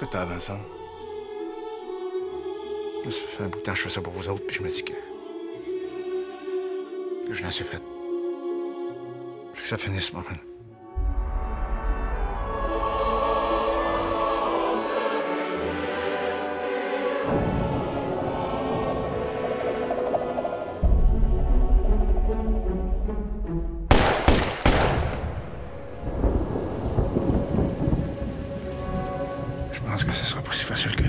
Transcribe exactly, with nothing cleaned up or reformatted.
que t'as, Vincent? Ça fait un bout de temps que je fais ça pour vous autres, puis je me dis que... que je l'ai assez fait. Je veux que ça finisse, Morgan. Je pense que ce sera pas si facile que